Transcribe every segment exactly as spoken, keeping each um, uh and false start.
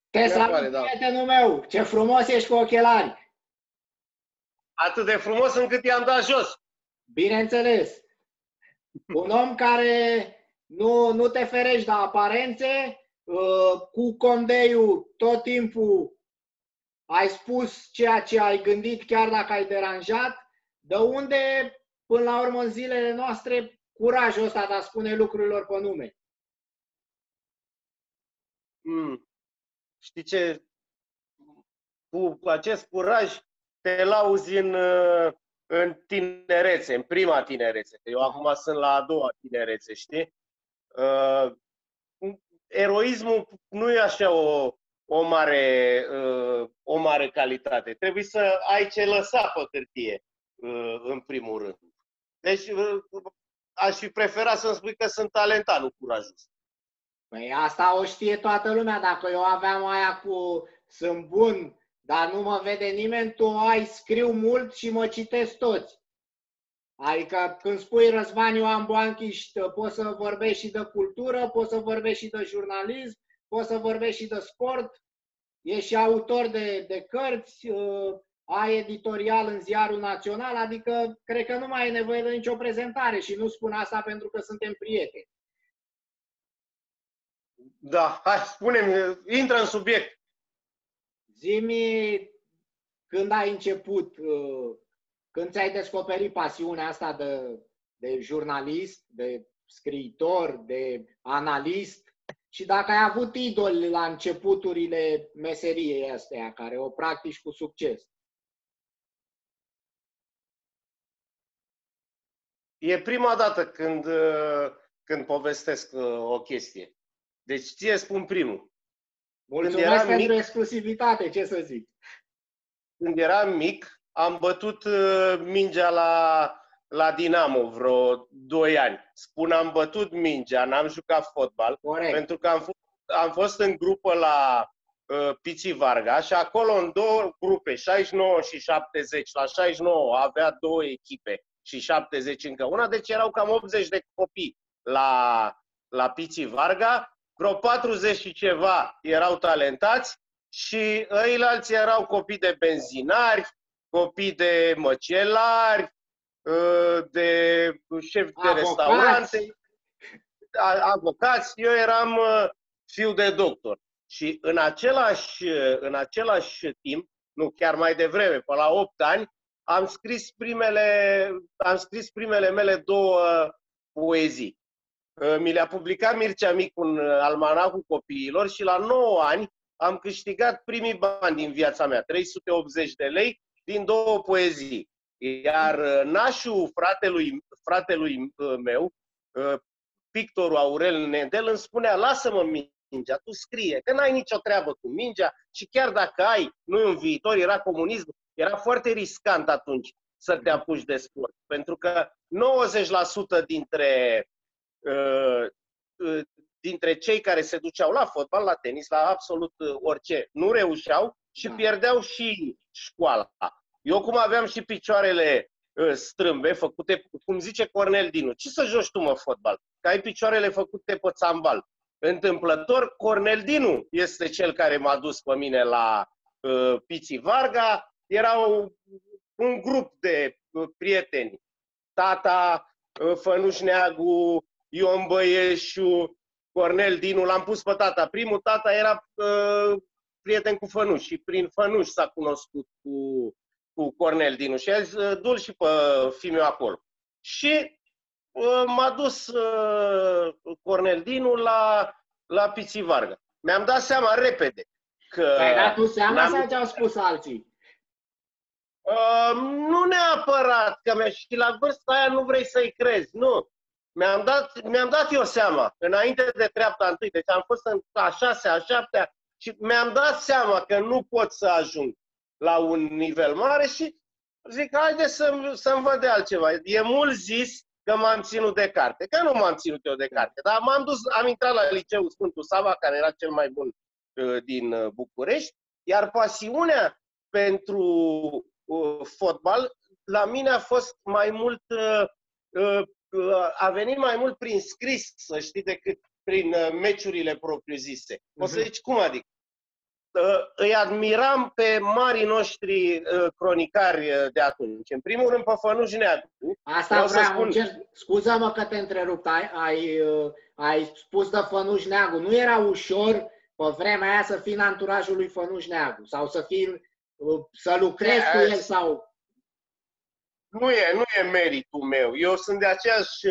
Te salut, apare, da. prietenul meu! Ce frumos ești cu ochelari! Atât de frumos încât i-am dat jos. Bineînțeles! Un om care nu, nu te ferești de aparențe, cu condeiul tot timpul ai spus ceea ce ai gândit, chiar dacă ai deranjat. De unde, până la urmă, în zilele noastre, curajul ăsta de a spune lucrurilor pe nume? Mm. Știi ce? Cu acest curaj te lauzi în, în tinerețe, în prima tinerețe. Eu acum sunt la a doua tinerețe, știi? Uh, eroismul nu e așa o, o, mare, uh, o mare calitate. Trebuie să ai ce lăsa pe hârtie, uh, în primul rând. Deci uh, aș fi preferat să-mi spui că sunt talentat, nu curajos. Păi asta o știe toată lumea. Dacă eu aveam aia cu sunt bun, dar nu mă vede nimeni, tu ai scriu mult și mă citesc toți. Adică când spui Răzvan Ioan Boanchiș, poți să vorbești și de cultură, poți să vorbești și de jurnalism, poți să vorbești și de sport, ești și autor de, de cărți, ai editorial în Ziarul Național, adică cred că nu mai e nevoie de nicio prezentare și nu spun asta pentru că suntem prieteni. Da, hai, spune-mi, intră în subiect. Zi-mi când ai început, când ți-ai descoperit pasiunea asta de, de jurnalist, de scriitor, de analist și dacă ai avut idoli la începuturile meseriei astea, care o practici cu succes. E prima dată când, când povestesc o chestie. Deci ție spun primul. Mulțumesc când pentru mic, exclusivitate, ce să zic. Când eram mic, am bătut mingea la, la Dinamo vreo doi ani. Spun am bătut mingea, n-am jucat fotbal. Corect. Pentru că am fost, am fost în grupă la uh, Piții Varga și acolo în două grupe, șaizeci și nouă și șaptezeci. La șaizeci și nouă avea două echipe și șaptezeci încă una, deci erau cam optzeci de copii la, la Piții Varga. Vreo patruzeci și ceva erau talentați și ăilalți erau copii de benzinari, copii de măcelari, de șefi de restaurante, avocați. Eu eram fiu de doctor. Și în același, în același timp, nu chiar mai devreme, pe la opt ani, am scris primele, am scris primele mele două poezii. Mi le-a publicat Mircea Micu în Almanacul Copiilor și la nouă ani am câștigat primii bani din viața mea, trei sute optzeci de lei din două poezii. Iar nașul fratelui, fratelui meu, pictorul Aurel Nedel, îmi spunea, lasă-mă mingea, tu scrie, că n-ai nicio treabă cu mingea și chiar dacă ai, nu în viitor, era comunism, era foarte riscant atunci să te apuci de sport, pentru că nouăzeci la sută dintre dintre cei care se duceau la fotbal, la tenis, la absolut orice, nu reușeau și pierdeau și școala. Eu cum aveam și picioarele strâmbe, făcute, cum zice Cornel Dinu, ce să joci tu, mă, fotbal? Că ai picioarele făcute pe țambal. Întâmplător, Cornel Dinu este cel care m-a dus pe mine la uh, Piții Varga. Era un, un grup de uh, prieteni. Tata, uh, Fănuș Neagu, Ion Băieșu, Cornel Dinu, l-am pus pe tata. Primul tata era uh, prieten cu Fănuș și prin Fănuș s-a cunoscut cu, cu Cornel Dinu și a zis, uh, du-l și pe fiul acolo. Și uh, m-a dus uh, Cornel Dinu la, la Piții Varga. Mi-am dat seama repede că... Ai dat tu seama sau ce-au spus alții? Uh, nu neapărat, că și la vârsta aia nu vrei să-i crezi, nu. Mi-am dat, mi-am dat eu seama, înainte de treapta întâi, deci am fost în a șasea, a șaptea și mi-am dat seama că nu pot să ajung la un nivel mare și zic, haide să, să-mi văd de altceva. E mult zis că m-am ținut de carte, că nu m-am ținut eu de carte, dar m-am dus, am intrat la liceul Sfântul Sava, care era cel mai bun uh, din uh, București, iar pasiunea pentru uh, fotbal la mine a fost mai mult... Uh, uh, a venit mai mult prin scris, să știi, decât prin meciurile propriu-zise. O să zici, cum adică? îi admiram pe marii noștri cronicari de atunci. În primul rând pe Fănuș Neagu. Asta vreau, vreau să spun. Cer, scuză-mă că te întrerup, ai, ai, ai spus de Fănuș Neagu. Nu era ușor pe vremea aia să fii în anturajul lui Fănuș Neagu sau să fii, să lucrezi cu el sau... Nu e, nu e meritul meu. Eu sunt de aceeași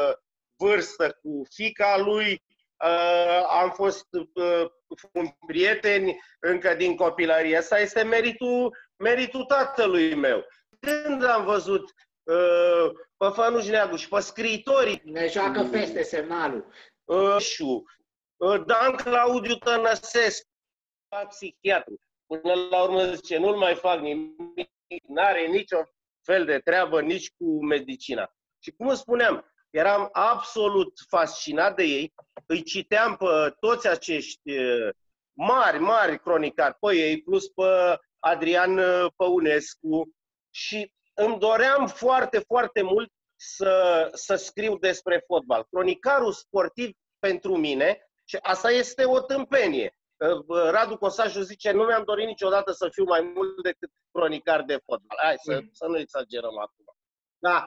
vârstă cu fiica lui. Uh, am fost uh, prieteni încă din copilărie. Asta este meritul, meritul tatălui meu. Când am văzut uh, pe Fănuș Neagu și pe scriitorii... Ne joacă feste semnalul. Uh, și, uh, Dan Claudiu Tănăsescu, psihiatru. Până la urmă zice, nu-l mai fac nimic, n-are nicio fel de treabă nici cu medicina. Și cum îți spuneam, eram absolut fascinat de ei, îi citeam pe toți acești mari, mari cronicari, pe ei, plus pe Adrian Păunescu și îmi doream foarte, foarte mult să, să scriu despre fotbal. Cronicarul sportiv pentru mine, și asta este o tâmpenie. Radu Cosaju zice, nu mi-am dorit niciodată să fiu mai mult decât cronicar de fotbal. Hai să, mm. să nu exagerăm acum. Da.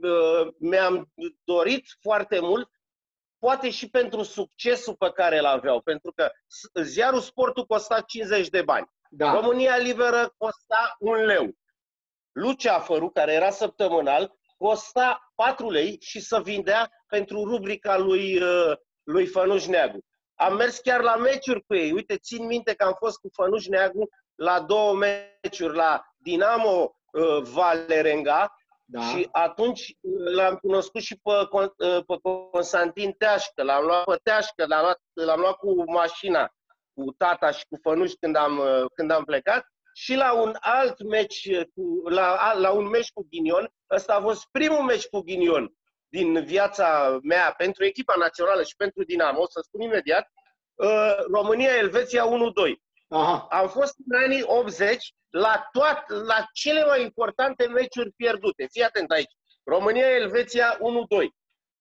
Mi-am dorit foarte mult, poate și pentru succesul pe care îl aveau, pentru că ziarul Sportul costa cincizeci de bani, da. România Liberă costa un leu, Luceafărul, care era săptămânal, costa patru lei și se vindea pentru rubrica lui, lui Fănuș Neagu. Am mers chiar la meciuri cu ei. Uite, țin minte că am fost cu Fănuș Neagu la două meciuri, la Dinamo Valerenga. Da. Și atunci l-am cunoscut și pe, pe Constantin Teașcă, l-am luat pe Teașcă, l-am luat, l-am luat cu mașina, cu tata și cu Fănuș când am, când am plecat și la un alt meci, cu, la, la un meci cu Ghinion. Ăsta a fost primul meci cu Ghinion din viața mea pentru echipa națională și pentru Dinamo, o să spun imediat, România-Elveția unu doi. Aha. Am fost în anii optzeci la, toate, la cele mai importante meciuri pierdute. Fii atent aici. România-Elveția unu doi.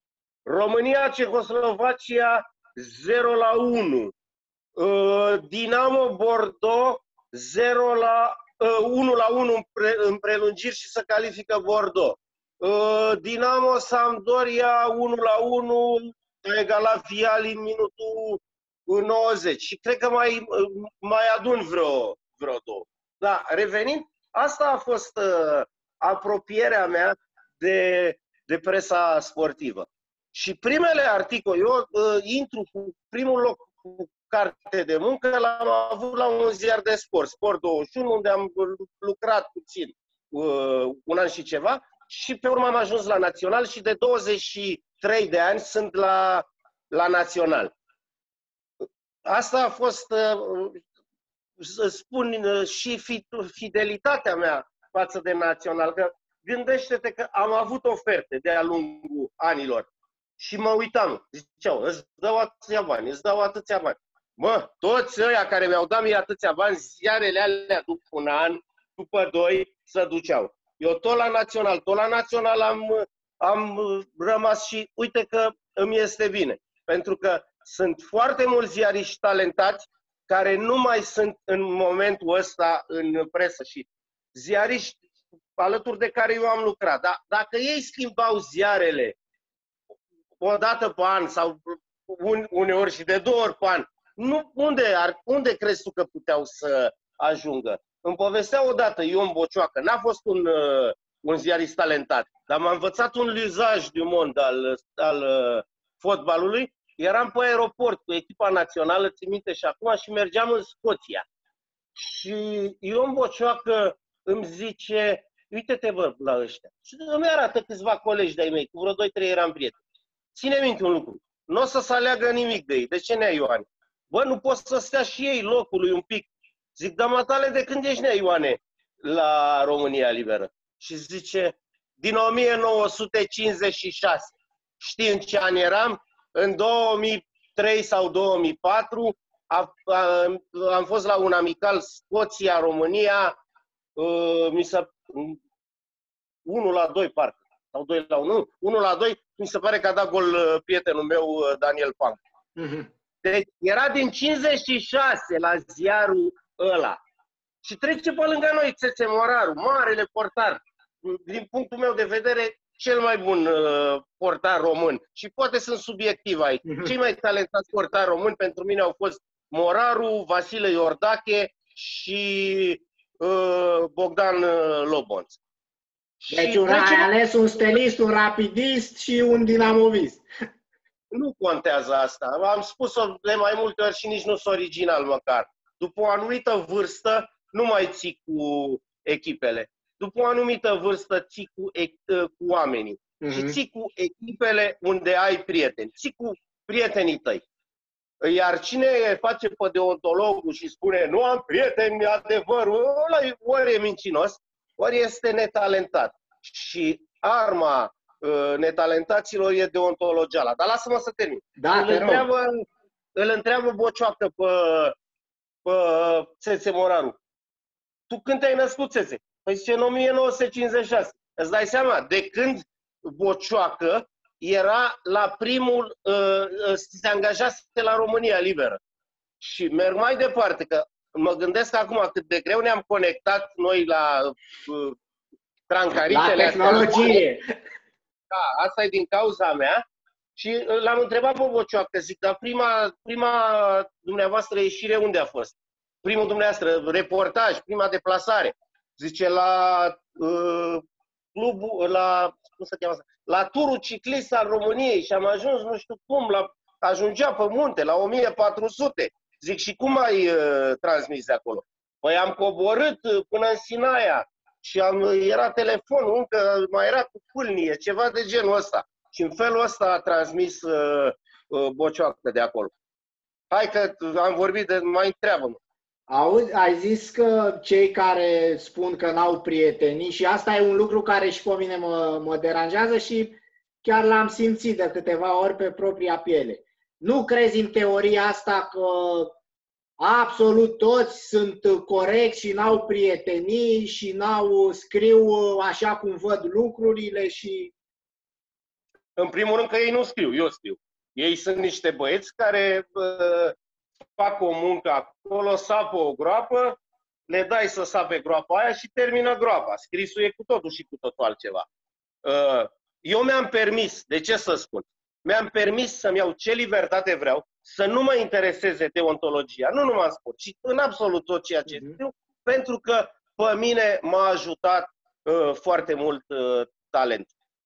România-Cehoslovacia zero la unu. Dinamo Bordeaux zero la unu la unu în prelungiri și se califică Bordeaux. Dinamo Sampdoria unu la unu, a egalat Viali în minutul nouăzeci. Și cred că mai, mai adun vreo, vreo două. Da, revenind, asta a fost uh, apropierea mea de, de presa sportivă. Și primele articole, eu uh, intru cu primul loc cu carte de muncă, l-am avut la un ziar de sport, Sport douăzeci și unu, unde am lucrat puțin, uh, un an și ceva, și pe urmă am ajuns la Național și de douăzeci și trei de ani sunt la, la Național. Asta a fost, să spun, și fidelitatea mea față de Național. Că gândește-te că am avut oferte de-a lungul anilor și mă uitam. Ziceau, îți dau atâția bani, îți dau atâția bani. Mă, toți ăia care mi-au dat mie atâția bani, ziarele alea după un an, după doi, se duceau. Eu tot la Național, tot la Național am, am rămas și uite că îmi este bine. Pentru că sunt foarte mulți ziariști talentați care nu mai sunt în momentul ăsta în presă și ziariști alături de care eu am lucrat. Dar dacă ei schimbau ziarele o dată pe an sau uneori și de două ori pe an, nu, unde, ar, unde crezi tu că puteau să ajungă? Îmi povestea odată Ion Bocioacă, n-a fost un, uh, un ziarist talentat, dar m-a învățat un liuzaj du monde al, al uh, fotbalului. Eram pe aeroport cu echipa națională, țin minte și acum, și mergeam în Scoția. Și Ion Bocioacă îmi zice, uite-te bă la ăștia. Și îmi arată câțiva colegi de-ai mei, cu vreo doi trei eram prieteni. Ține minte un lucru, nu o să se aleagă nimic de ei. De ce, nea Ioane? Bă, nu pot să stea și ei locului un pic. Zic, dar matale, de când ești, nea Ioane, la România Liberă? Și zice, din o mie nouă sute cincizeci și șase. Știi în ce an eram? În două mii trei sau două mii patru a, a, am fost la un amical Scoția-România, uh, mi se, unu la doi parcă, sau doi la unu, unu la doi, mi se pare că a dat gol uh, prietenul meu, uh, Daniel Pang. Uh-huh. Deci era din cincizeci și șase la ziarul ăla. Și trece pe lângă noi Țețe Moraru, marele portar, din punctul meu de vedere, cel mai bun uh, portar român. Și poate sunt subiectiv aici. Mm-hmm. Cei mai talentați portari români pentru mine au fost Moraru, Vasile Iordache și uh, Bogdan uh, Lobonț. Deci un, ai ales un stelist, un rapidist și un dinamovist. Nu contează asta. Am spus-o de mai multe ori și nici nu sunt original măcar. După o anumită vârstă nu mai ții cu echipele. După o anumită vârstă ții cu, cu oamenii. Uh-huh. Și ții cu echipele unde ai prieteni. Ții cu prietenii tăi. Iar cine face pe deontologul și spune nu am prieteni, adevărul, ăla ori e mincinos, ori este netalentat. Și arma uh, netalentaților e deontologiala. Dar lasă-mă să termin. Da, îl, întreabă, îl întreabă Bocioacă pe, pe Țețe Moraru. Tu când te-ai născut, Țețe? Păi zice, în o mie nouă sute cincizeci și șase. Îți dai seama, de când Bocioacă era la primul, uh, se angajase la România Liberă. Și merg mai departe, că mă gândesc acum cât de greu ne-am conectat noi la uh, trancaritele. La tehnologie. Astea. Da, asta e din cauza mea. Și l-am întrebat pe Bocioacă, zic, dar prima, prima dumneavoastră ieșire unde a fost? Primul dumneavoastră reportaj, prima deplasare. Zice, la uh, clubul, la, cum se cheamă asta? La turul ciclist al României și am ajuns, nu știu cum, la, ajungea pe munte, la o mie patru sute. Zic, și cum ai uh, transmis de acolo? Păi am coborât uh, până în Sinaia și am, era telefonul, încă mai era cu pâlnie, ceva de genul ăsta. Și în felul ăsta a transmis uh, uh, Bocioacă de acolo. Hai că am vorbit de mai întreabă-mă. Auzi, ai zis că cei care spun că n-au prieteni și asta e un lucru care și pe mine mă, mă deranjează și chiar l-am simțit de câteva ori pe propria piele. Nu crezi în teoria asta că absolut toți sunt corecți și n-au prietenii și n-au scriu așa cum văd lucrurile și... În primul rând că ei nu scriu, eu scriu. Ei sunt niște băieți care uh, fac o muncă acolo, sapă o groapă, le dai să sape groapa aia și termină groapa. Scrisul e cu totul și cu totul altceva. Uh, eu mi-am permis, de ce să spun? Mi-am permis să-mi iau ce libertate vreau, să nu mă intereseze deontologia, nu numai în sport, ci în absolut tot ceea ce scriu, uh-huh. pentru că pe mine m-a ajutat uh, foarte mult uh, talent.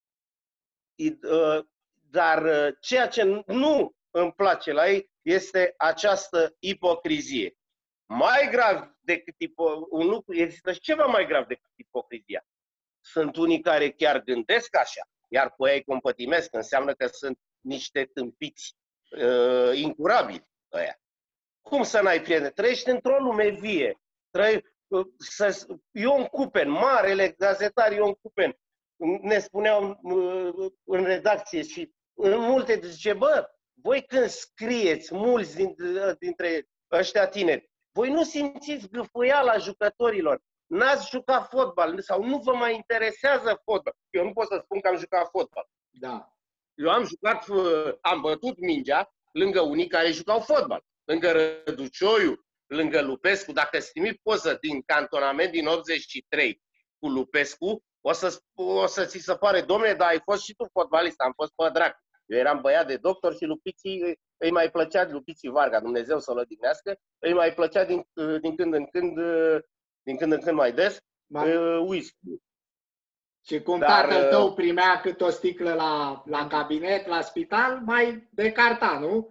Uh, dar uh, ceea ce nu îmi place la ei este această ipocrizie. Mai grav decât ipo- un lucru, există și ceva mai grav decât ipocrizia. Sunt unii care chiar gândesc așa, iar pe ei compătimesc, înseamnă că sunt niște tâmpiți uh, incurabili ăia. Cum să n-ai prieteni? Trăiești într-o lume vie. Trăi, uh, să, Ion Cupen, marele gazetar Ion Cupen, ne spuneau uh, în redacție și în multe zice, bă, voi când scrieți, mulți dintre, dintre ăștia tineri, voi nu simțiți gâfâiala jucătorilor. N-ați jucat fotbal sau nu vă mai interesează fotbal. Eu nu pot să spun că am jucat fotbal. Da. Eu am jucat, am bătut mingea lângă unii care jucau fotbal. Lângă Răducioiu, lângă Lupescu. Dacă îți trimit poză din cantonament din optzeci și trei cu Lupescu, o să, o să ți se pare, domne, dar ai fost și tu fotbalist, am fost pe drac. Eu eram băiat de doctor și Lupiții îi mai plăcea, Lupiții Varga, Dumnezeu să-l odihnească, îi mai plăcea din, din când în când, din când în când mai des, uh, whisky. Și cum Dar, tatăl tău primea cât o sticlă la, la cabinet, la spital, mai decarta, nu?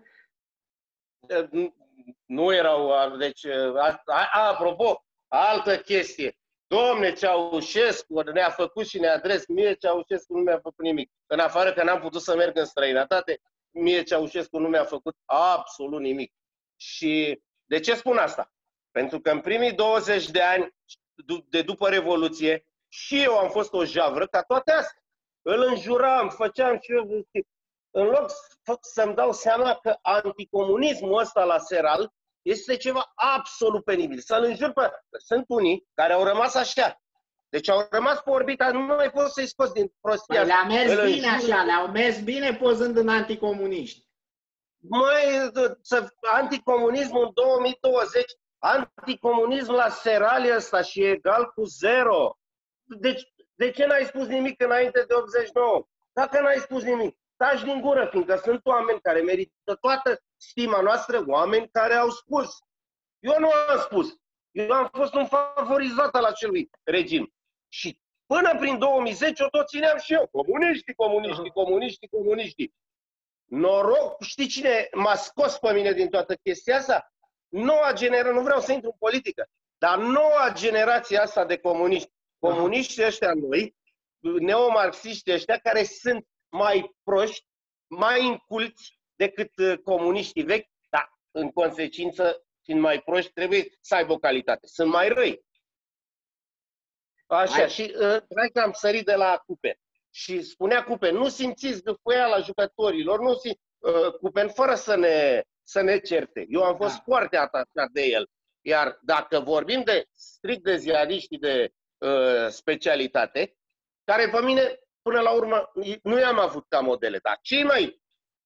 Nu erau, deci, a, a, apropo, altă chestie. Domne, Ceaușescu ne-a făcut și ne-a adres. Mie Ceaușescu nu mi-a făcut nimic. În afară că n-am putut să merg în străinătate, mie Ceaușescu nu mi-a făcut absolut nimic. Și de ce spun asta? Pentru că în primii douăzeci de ani de după Revoluție și eu am fost o javră ca toate astea. Îl înjuram, făceam și eu. În loc să-mi dau seama că anticomunismul ăsta la Seral este ceva absolut penibil. Să-l înjur pe... Sunt unii care au rămas așa. Deci au rămas pe orbita, nu mai poți să-i scoți din prostia. Păi le-a mers îl bine înjur. Așa, le-au mers bine pozând în anticomuniști. Măi, anticomunismul în două mii douăzeci Anticomunism la serali ăsta și e egal cu zero. Deci, de ce n-ai spus nimic înainte de optzeci și nouă? Dacă n-ai spus nimic, taci din gură, fiindcă sunt oameni care merită toată stima noastră, oameni care au spus. Eu nu am spus. Eu am fost un favorizat al acelui regim. Și până prin două mii zece o tot țineam și eu. Comuniștii, comuniștii, comuniștii, comuniștii. Noroc, știi cine m-a scos pe mine din toată chestia asta? Noua generație, nu vreau să intru în politică, dar noua generație asta de comuniști, comuniștii ăștia noi, neomarxiștii ăștia, care sunt mai proști, mai inculți decât comuniștii vechi, dar în consecință, fiind mai proști, trebuie să aibă o calitate. Sunt mai răi. Așa, Hai. și uh, că am sărit de la Cupen. Și spunea Cupen, nu simțiți gâfâiala jucătorilor, nu simți, uh, Cupen, fără să ne, să ne certe. Eu am fost da. foarte atașat de el. Iar dacă vorbim de strict de ziariștii de uh, specialitate, care pe mine, până la urmă, nu i-am avut ca modele, dar cei mai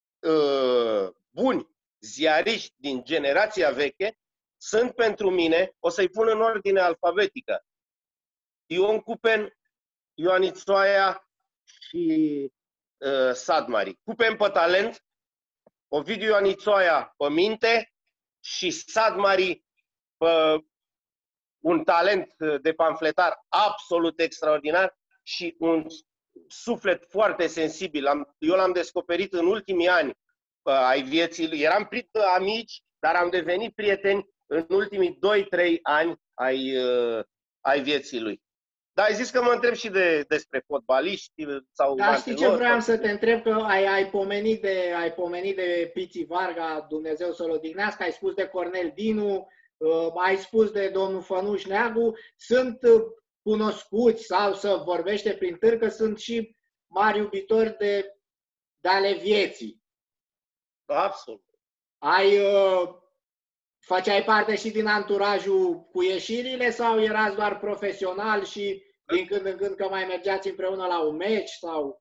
uh, buni ziariști din generația veche sunt pentru mine, o să-i pun în ordine alfabetică, Ion Cupen, Ioan Ițoaia și uh, Sadmari. Cupen pe talent, Ovidiu Ioan Ițoaia pe minte și Sadmari pe un talent de pamfletar absolut extraordinar și un suflet foarte sensibil. Eu l-am descoperit în ultimii ani ai vieții lui. Eram amici, dar am devenit prieteni în ultimii doi trei ani ai, ai vieții lui. Dar ai zis că mă întreb și de, despre fotbaliști sau... Da, știi ce vreau să te întreb? Că ai, ai, pomenit de, ai pomenit de Piții Varga, Dumnezeu să-l odihnească, ai spus de Cornel Dinu, uh, ai spus de domnul Fănuș Neagu. Sunt uh, cunoscuți sau să vorbește prin târg că sunt și mari iubitori de, de ale vieții. Absolut. Ai... Uh, Făceai parte și din anturajul cu ieșirile sau erați doar profesional și din când în când că mai mergeați împreună la un meci sau...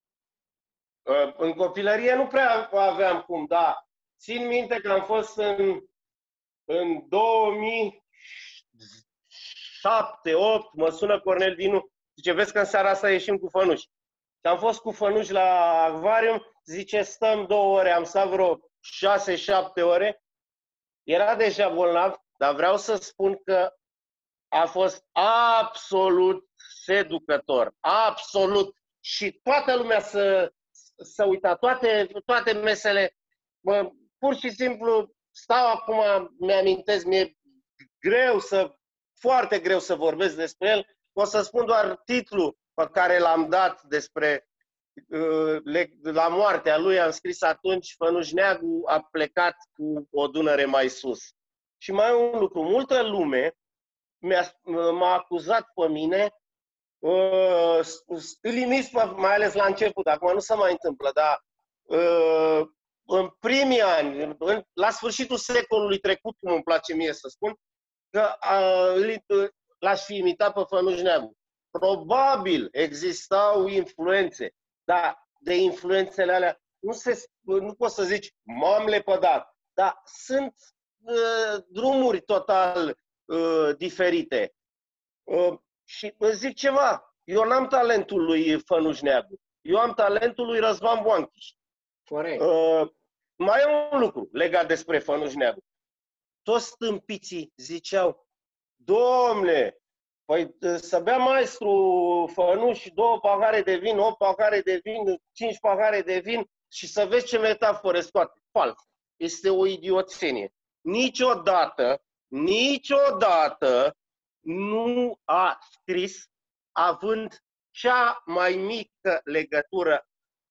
În copilărie nu prea aveam cum, dar țin minte că am fost în, în două mii șapte opt, mă sună Cornel Dinu, zice, vezi că în seara asta ieșim cu Fănuș. Și am fost cu Fănuș la acvarium, zice, stăm două ore, am stat vreo șase șapte ore. Era deja bolnav, dar vreau să spun că a fost absolut seducător, absolut. Și toată lumea să, să uita, toate, toate mesele, bă, pur și simplu stau acum, mi-amintesc, mi-e greu să, foarte greu să vorbesc despre el. O să spun doar titlul pe care l-am dat despre la moartea lui, am scris atunci, Fănuș Neagu a plecat cu o Dunăre mai sus. Și mai e un lucru, multă lume m-a acuzat pe mine, uh, stilism, mai ales la început, acum nu se mai întâmplă, dar uh, în primii ani, în, la sfârșitul secolului trecut, cum îmi place mie să spun, că uh, l-aș fi imitat pe Fănuș Neagu. Probabil existau influențe, dar de influențele alea nu, se, nu poți să zici m-am lepădat, dar sunt uh, drumuri total uh, diferite. Uh, și îți zic ceva, eu n-am talentul lui Fănuș Neagu, eu am talentul lui Răzvan Boanchiș. Corect. Uh, mai e un lucru legat despre Fănuș Neagu. Toți stâmpiții ziceau, Domne, păi să bea maestru Fănuș două pahare de vin, opt pahare de vin, cinci pahare de vin și să vezi ce metafore scoate. Fals. Este o idioțenie. Niciodată, niciodată nu a scris având cea mai mică legătură.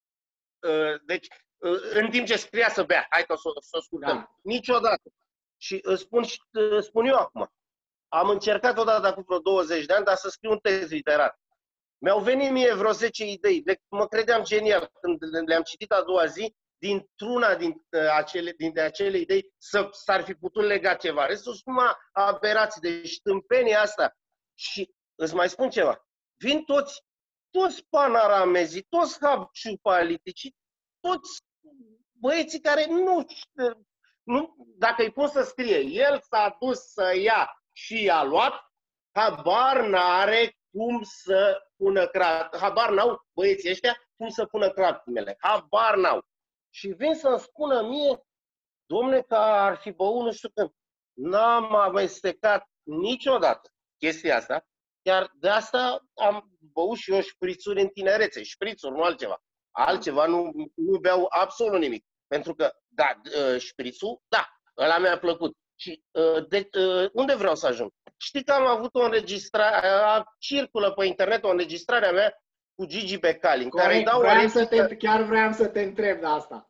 Deci, în timp ce scria să bea, hai că să o scurtăm. Da. Niciodată. Și îți spun, spun eu acum. Am încercat odată acum vreo douăzeci de ani, dar să scriu un text literar. Mi-au venit mie vreo zece idei, de, mă credeam genial. Când le-am citit a doua zi, dintr-una dintre acele, dintre acele idei s-ar fi putut lega ceva. Restul sunt numai aberații, deci tâmpenia asta. Și îți mai spun ceva. Vin toți, toți panaramezii, toți habciupalitici, toți băieții care nu nu, dacă îi pun să scrie, el s-a dus să ia și a luat, habar n-are cum să pună crat, habar n-au băieții ăștia cum să pună cratimele, habar n-au. Și vin să-mi spună mie, domne, că ar fi băut nu știu când. N-am amestecat niciodată chestia asta, chiar de asta am băut și eu șprițuri în tinerețe, șprițuri, nu altceva. Altceva nu, nu beau absolut nimic. Pentru că, da, șprițul, da, ăla mi-a plăcut. Și de, unde vreau să ajung? Știi că am avut o înregistrare, circulă pe internet o înregistrare a mea cu Gigi Becali, în care îi dau vreau să te, chiar vreau să te întreb de asta.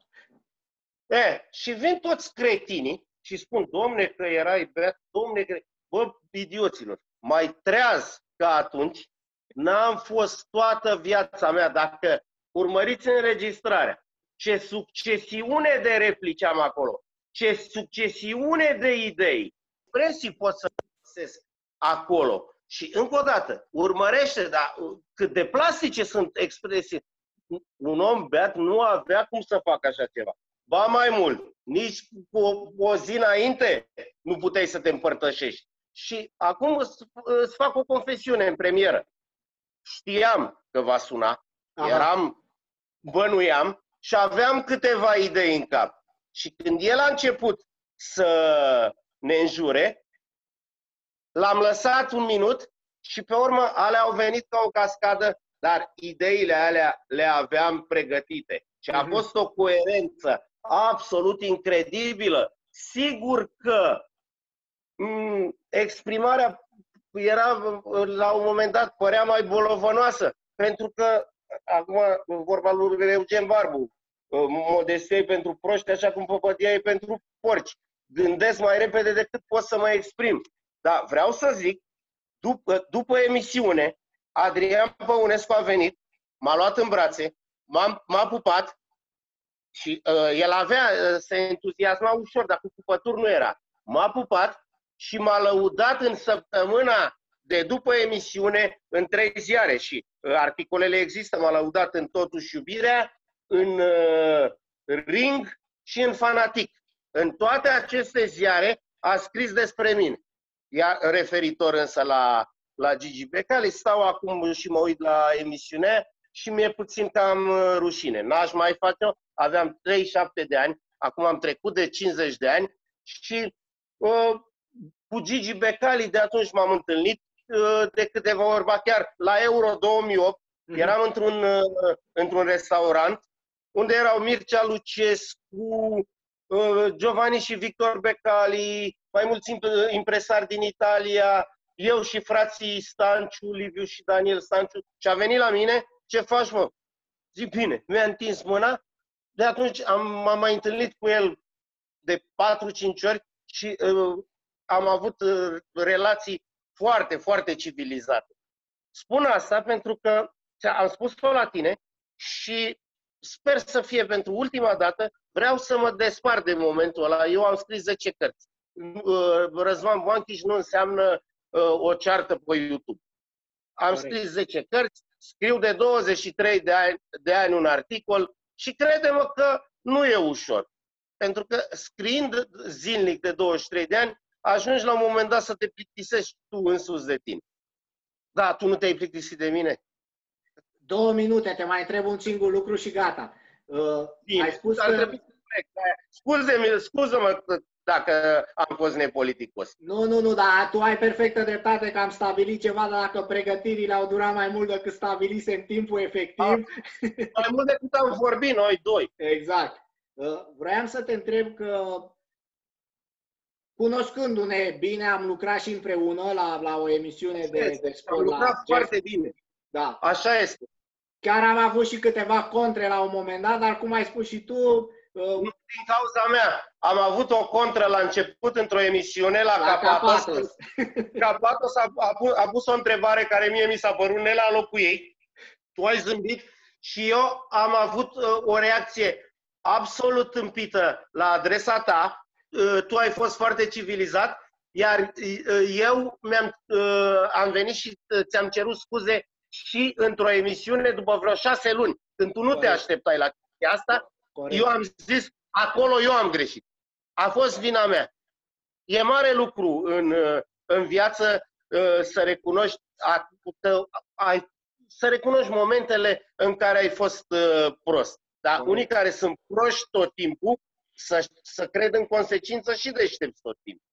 E, și vin toți cretinii și spun, domne, că erai beat, domne, că... Bă, idioților, mai treaz ca atunci, n-am fost toată viața mea. Dacă urmăriți înregistrarea, ce succesiune de replici am acolo, ce succesiune de idei, presii pot să găsesc acolo. Și încă o dată, urmărește, dar cât de plastice sunt expresii. Un om beat nu avea cum să facă așa ceva. Ba mai mult, nici cu o, o zi înainte nu puteai să te împărtășești. Și acum îți, îți fac o confesiune în premieră. Știam că va suna, aha, eram, bănuiam și aveam câteva idei în cap. Și când el a început să ne înjure, l-am lăsat un minut și pe urmă alea au venit ca o cascadă, dar ideile alea le aveam pregătite. Și a fost o coerență absolut incredibilă. Sigur că m- exprimarea era, la un moment dat, părea mai bolovănoasă, pentru că, acum, vorba lui Eugen Barbu, modestie pentru proști, așa cum păpădia e pentru porci. Gândesc mai repede decât pot să mă exprim. Dar vreau să zic, după, după emisiune, Adrian Păunescu a venit, m-a luat în brațe, m-a pupat și uh, el avea, uh, se entuziasma ușor, dar cu pupături nu era. M-a pupat și m-a lăudat în săptămâna de după emisiune în trei ziare și uh, articolele există, m-a lăudat în Totuși Iubirea, în uh, Ring și în Fanatic. În toate aceste ziare a scris despre mine. Iar referitor însă la, la Gigi Becali, stau acum și mă uit la emisiune și mi-e puțin cam rușine. N-aș mai face-o, aveam treizeci și șapte de ani, acum am trecut de cincizeci de ani și uh, cu Gigi Becali de atunci m-am întâlnit uh, de câteva ori, ba chiar la Euro două mii opt, mm-hmm. eram într-un uh, într-un restaurant unde erau Mircea Lucescu, uh, Giovanni și Victor Becali, mai mulți impresari din Italia, eu și frații Stanciu, Liviu și Daniel Stanciu, și a venit la mine, ce faci, mă? Zic, bine, mi-a întins mâna, de atunci am, m-am mai întâlnit cu el de patru cinci ori și uh, am avut uh, relații foarte, foarte civilizate. Spun asta pentru că am spus-o la tine și sper să fie pentru ultima dată, vreau să mă despart de momentul ăla. Eu am scris zece cărți. Răzvan Boanchiș nu înseamnă uh, o ceartă pe YouTube. Am Corect. scris zece cărți, scriu de douăzeci și trei de ani, de ani un articol și crede-mă că nu e ușor. Pentru că scriind zilnic de douăzeci și trei de ani, ajungi la un moment dat să te plictisești tu însuți de tine. Da, tu nu te-ai plictisit de mine? Două minute, te mai întreb un singur lucru și gata. Uh, Bine, ai spus că... Scuze-mă, scuză-mă dacă am fost nepoliticos. Nu, nu, nu, dar tu ai perfectă dreptate că am stabilit ceva, dar dacă pregătirile au durat mai mult decât stabilise în timpul efectiv... A, mai mult decât am vorbit noi doi. Exact. Vreau să te întreb că, cunoscându-ne bine, am lucrat și împreună la, la o emisiune de, de sport. Am lucrat foarte bine. Da. Așa este. Chiar am avut și câteva contre la un moment dat, dar cum ai spus și tu... Nu din cauza mea. Am avut o contră la început într-o emisiune la, la Capatos. Capatos, Capatos a, a, pus, a pus o întrebare care mie mi s-a părut ne la locul ei. Tu ai zâmbit și eu am avut uh, o reacție absolut tâmpită la adresa ta. Uh, tu ai fost foarte civilizat, iar uh, eu mi-am, uh, am venit și uh, ți-am cerut scuze și într-o emisiune după vreo șase luni, când tu nu Corect. te așteptai la chestia asta. Corect. Eu am zis, acolo eu am greșit. a fost vina mea. E mare lucru în, în viață să recunoști, să recunoști momentele în care ai fost prost. Dar okay. Unii care sunt proști tot timpul, să, să cred în consecință și deștepți tot timpul.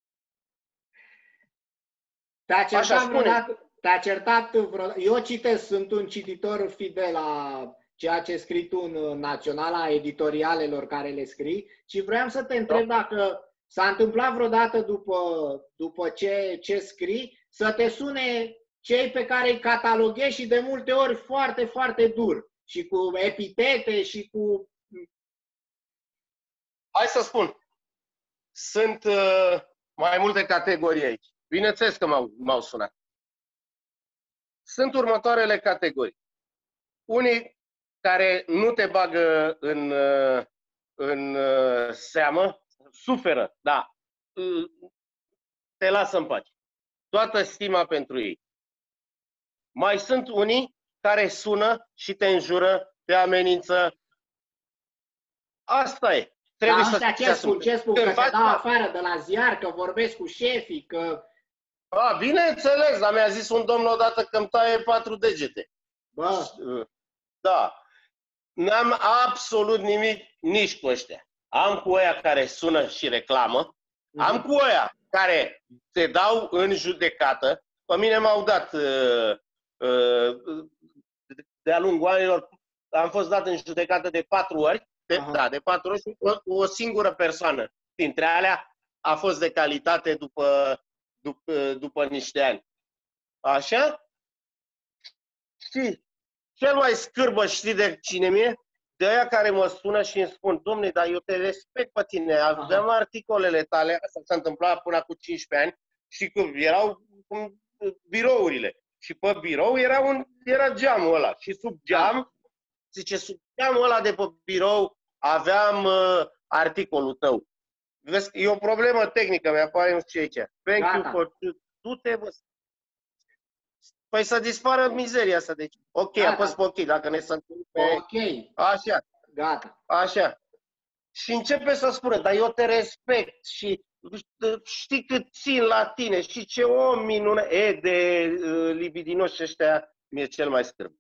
Te-a certat vreodată, te-a certat vreodată, eu citesc, sunt un cititor fidel la ceea ce scrii tu în Naționala, editorialelor care le scrii, și vreau să te întreb da. dacă s-a întâmplat vreodată după, după ce, ce scrii să te sune cei pe care îi cataloghezi și de multe ori foarte, foarte dur și cu epitete și cu... Hai să spun, sunt uh, mai multe categorii aici. Bineînțeles că m-au sunat. Sunt următoarele categorii. Unii care nu te bagă în, în seamă, suferă, da, te lasă în pace. Toată stima pentru ei. Mai sunt unii care sună și te înjură, te amenință. Asta e. Trebuie da, să ce spun, ce spun, că te dau afară de la ziar, că vorbesc cu șefii, că... A, bineînțeles, dar mi-a zis un domn odată că îmi taie patru degete. Bă. Da. N-am absolut nimic nici cu ăștia. Am cu ăia care sună și reclamă, uh-huh. Am cu ăia care te dau în judecată. Pe mine m-au dat uh, uh, de-a lungul anilor, am fost dat în judecată de patru ori, de, uh-huh. da, de patru ori, o, o singură persoană dintre alea a fost de calitate după, după, după niște ani. Așa? Și cel mai scârbă, știi de cine mi-e? De aia care mă sună și îmi spun: dom'le, dar eu te respect pe tine, aveam Aha. articolele tale, asta s-a întâmplat până acum cincisprezece ani, și că erau birourile. Și pe birou era, un, era geamul ăla. Și sub geam, zice, sub geamul ăla de pe birou aveam uh, articolul tău. Vezi, e o problemă tehnică, mi-apare, nu știu ce aici. Thank Gata. you for... Du-te, bă. Păi să dispară mizeria asta, deci. Ok, Gata. apăs pe ok, dacă ne să pe... Ok. Așa. Gata. Așa. Și începe să spună, dar eu te respect și știi cât țin la tine și ce om minunat. E, de uh, libidinoși ăștia mi-e cel mai scârb.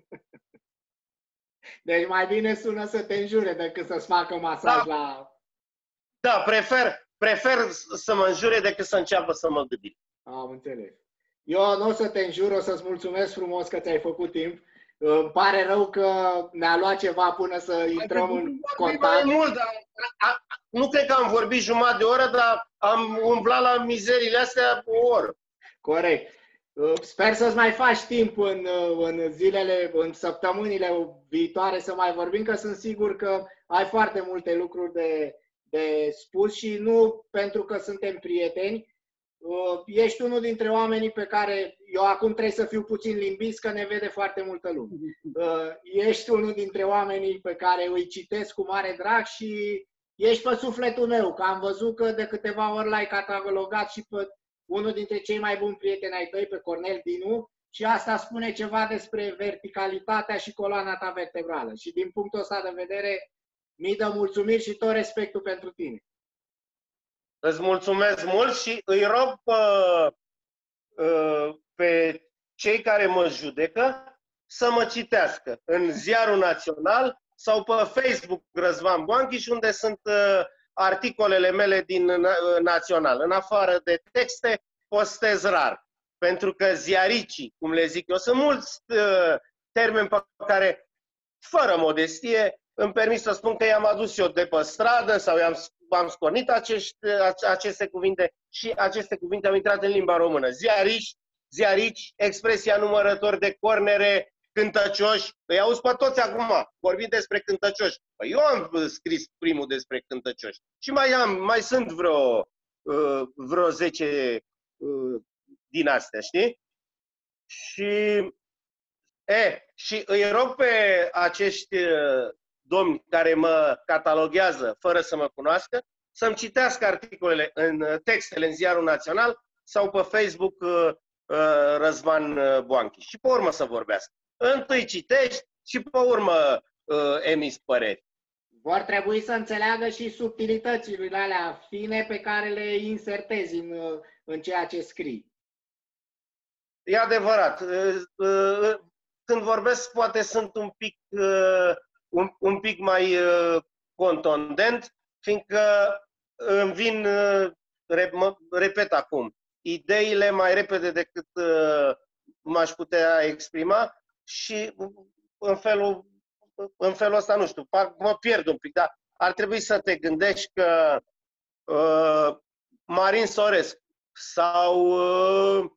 Deci mai bine sună să te înjure decât să-ți facă masaj da. la... Da, prefer, prefer să mă înjure decât să înceapă să mă gândi. Am înțeles. Eu nu o să te înjur, o să-ți mulțumesc frumos că ți-ai făcut timp. Îmi pare rău că ne-a luat ceva până să intrăm în contact. Mai mult, dar, a, a, nu cred că am vorbit jumătate de oră, dar am umblat la mizerile astea o oră. Corect. Sper să-ți mai faci timp în, în zilele, în săptămânile viitoare să mai vorbim, că sunt sigur că ai foarte multe lucruri de, de spus și nu pentru că suntem prieteni. Ești unul dintre oamenii pe care, eu acum trebuie să fiu puțin limbist, că ne vede foarte multă lume. Ești unul dintre oamenii pe care îi citesc cu mare drag și ești pe sufletul meu, că am văzut că de câteva ori l-ai catalogat și pe unul dintre cei mai buni prieteni ai tăi, pe Cornel Dinu, și asta spune ceva despre verticalitatea și coloana ta vertebrală. Și din punctul ăsta de vedere, mii de mulțumiri și tot respectul pentru tine. Îți mulțumesc mult și îi rog pe, pe cei care mă judecă să mă citească în Ziarul Național sau pe Facebook Răzvan Boanchiș, unde sunt articolele mele din Național. În afară de texte, postez rar. Pentru că ziaricii, cum le zic eu, sunt mulți termeni pe care, fără modestie, îmi permit să spun că i-am adus eu de pe stradă sau i-am am scornit acești, aceste cuvinte și aceste cuvinte au intrat în limba română. Ziarici, ziarici, expresia numărător de cornere, cântăcioși. Îi auzi pe toți acum, vorbind despre cântăcioși. Păi eu am scris primul despre cântăcioși. Și mai am, mai sunt vreo, vreo zece din astea, știi? Și, e, și îi rog pe acești domni care mă cataloghează fără să mă cunoască, să-mi citească articolele în textele în Ziarul Național sau pe Facebook Răzvan Boanchiș. Și pe urmă să vorbească. Întâi citești și pe urmă emiți păreri. vor trebui să înțeleagă și subtilitățile alea fine pe care le insertezi în, în ceea ce scrii. E adevărat. Când vorbesc, poate sunt un pic, un, un pic mai contundent, fiindcă îmi vin, repet acum, ideile mai repede decât m-aș putea exprima și în felul, în felul ăsta, nu știu, mă pierd un pic, dar ar trebui să te gândești că uh, Marin Sorescu sau uh,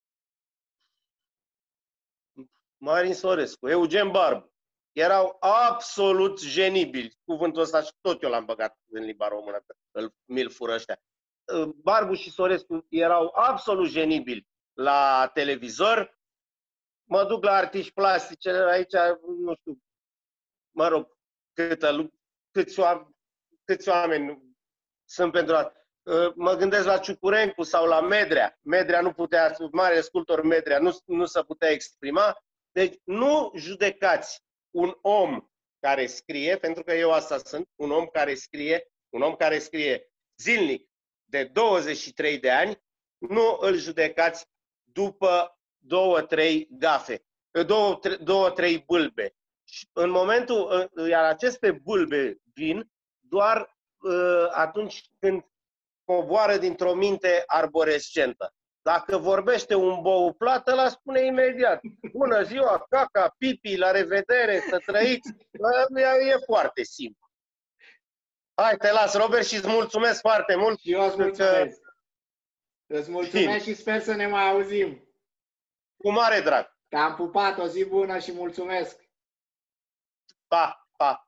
Marin Sorescu, Eugen Barbu, erau absolut genibili. Cuvântul ăsta și tot eu l-am băgat în limba română, că îl, mi-l fură ăștia. Barbu și Sorescu erau absolut genibili la televizor. Mă duc la artiști plastice, aici, nu știu, mă rog, câtă, câți, oameni, câți oameni sunt pentru asta. Mă gândesc la Ciucurencu sau la Medrea. Medrea nu putea, mare sculptor Medrea, nu, nu se putea exprima. Deci nu judecați un om care scrie, pentru că eu asta sunt, un om care scrie, un om care scrie zilnic de douăzeci și trei de ani, nu îl judecați după două, trei gafe, două, tre două, trei bâlbe. Și în momentul, iar aceste bâlbe vin doar uh, atunci când coboară dintr-o minte arborescentă. Dacă vorbește un bou plat, ăla spune imediat: bună ziua, caca, pipi, la revedere, să trăiți. E foarte simplu. Hai, te las, Robert, și îți mulțumesc foarte mult. Și eu îți mulțumesc. Că... Îți mulțumesc și sper să ne mai auzim. Cu mare drag. Te-am pupat, o zi bună și mulțumesc. Pa, pa.